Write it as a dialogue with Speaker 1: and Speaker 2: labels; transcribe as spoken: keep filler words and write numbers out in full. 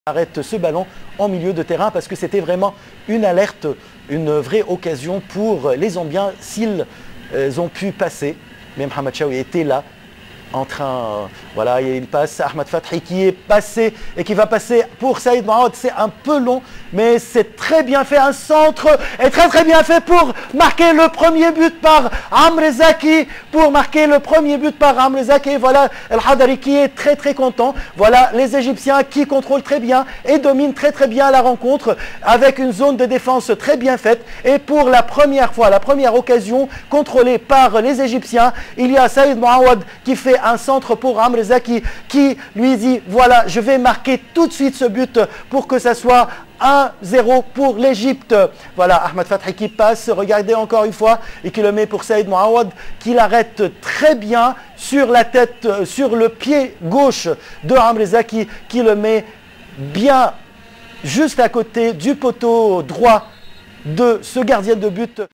Speaker 1: arrête ce ballon en milieu de terrain parce que c'était vraiment une alerte, une vraie occasion pour les Zambiens s'ils ont pu passer. Mais Mohamed Chaoui était là en train, voilà, il passe Ahmed Fathi qui est passé et qui va passer pour Saïd Mouawad. C'est un peu long, mais c'est très bien fait. Un centre est très très bien fait pour marquer le premier but par Amr Zaki, pour marquer le premier but par Amr Zaki. Voilà El Hadari qui est très très content. Voilà les Égyptiens qui contrôlent très bien et dominent très très bien la rencontre avec une zone de défense très bien faite. Et pour la première fois, la première occasion contrôlée par les Égyptiens, il y a Saïd Mouawad qui fait un centre pour Amr Zaki qui lui dit voilà, je vais marquer tout de suite ce but pour que ça soit un zéro pour l'Égypte. Voilà, Ahmed Fathi qui passe, regardez encore une fois, et qui le met pour Saïd Mouawad, qui l'arrête très bien sur la tête, sur le pied gauche de Amr Zaki, qui le met bien juste à côté du poteau droit de ce gardien de but.